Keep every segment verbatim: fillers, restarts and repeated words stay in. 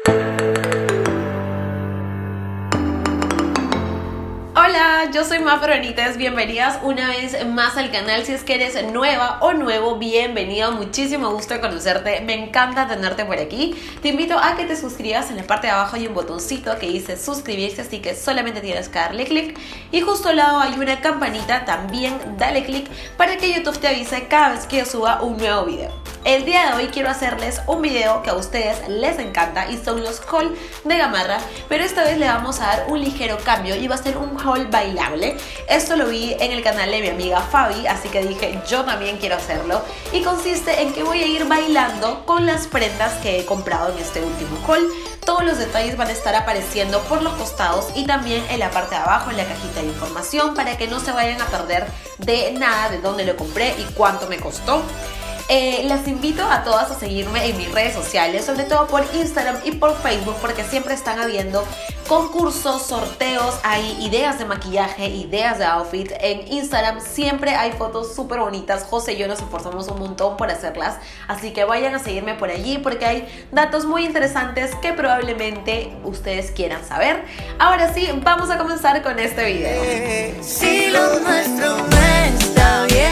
Hola, yo soy Mafer Benítez, bienvenidas una vez más al canal. Si es que eres nueva o nuevo, bienvenido, muchísimo gusto de conocerte, me encanta tenerte por aquí. Te invito a que te suscribas, en la parte de abajo hay un botoncito que dice suscribirse, así que solamente tienes que darle clic y justo al lado hay una campanita, también dale clic para que YouTube te avise cada vez que yo suba un nuevo video. El día de hoy quiero hacerles un video que a ustedes les encanta y son los haul de Gamarra, pero esta vez le vamos a dar un ligero cambio y va a ser un haul bailable. Esto lo vi en el canal de mi amiga Fabi, así que dije yo también quiero hacerlo, y consiste en que voy a ir bailando con las prendas que he comprado en este último haul. Todos los detalles van a estar apareciendo por los costados y también en la parte de abajo en la cajita de información para que no se vayan a perder de nada de dónde lo compré y cuánto me costó. Eh, las invito a todas a seguirme en mis redes sociales, sobre todo por Instagram y por Facebook, porque siempre están habiendo concursos, sorteos, hay ideas de maquillaje, ideas de outfit. En Instagram siempre hay fotos súper bonitas. José y yo nos esforzamos un montón por hacerlas, así que vayan a seguirme por allí porque hay datos muy interesantes que probablemente ustedes quieran saber. Ahora sí, vamos a comenzar con este video. Si lo nuestro no está bien,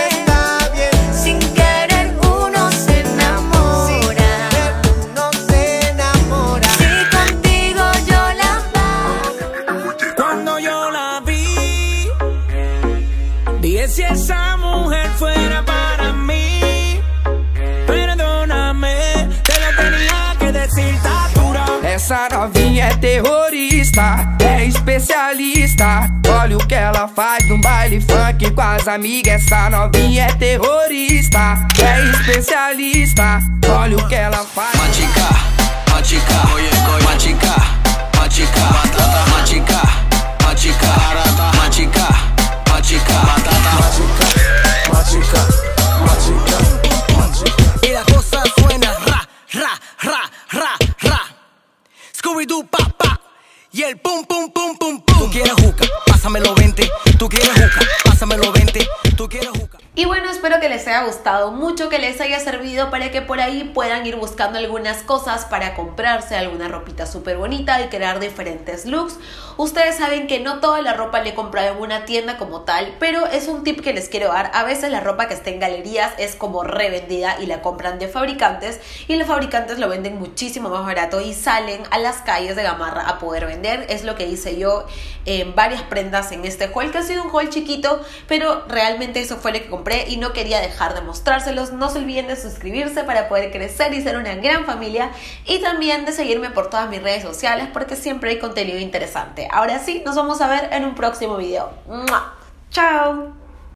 si esa mujer fuera para mí, perdóname, te lo tenía que decir, tá dura. Essa novinha é terrorista, é especialista. Olha o que ela faz no baile funk com as amigas. Essa novinha é terrorista, é especialista. Olha o que ela faz. Matica, matica, matica, matica, batata, matica, matica, matica, matica, batata, machica, machica, machica, machica. Y la cosa suena ra, ra, ra, ra, ra. Scooby-Doo, pa, pa. Y el pum, pum, pum, pum, pum. Tú quieres juca, pásamelo veinte. Tú quieres juca, pásamelo veinte. Tú quieres juca. Y bueno, espero que les haya gustado mucho, que les haya servido para que por ahí puedan ir buscando algunas cosas para comprarse alguna ropita súper bonita y crear diferentes looks. Ustedes saben que no toda la ropa le he comprado en una tienda como tal, pero es un tip que les quiero dar. A veces la ropa que está en galerías es como revendida y la compran de fabricantes, y los fabricantes lo venden muchísimo más barato y salen a las calles de Gamarra a poder vender. Es lo que hice yo en varias prendas en este haul, que ha sido un haul chiquito, pero realmente eso fue lo que compré y no quería dejar de mostrárselos. No se olviden de suscribirse para poder crecer y ser una gran familia, y también de seguirme por todas mis redes sociales porque siempre hay contenido interesante. Ahora sí, nos vamos a ver en un próximo video. ¡Mua! ¡Chao!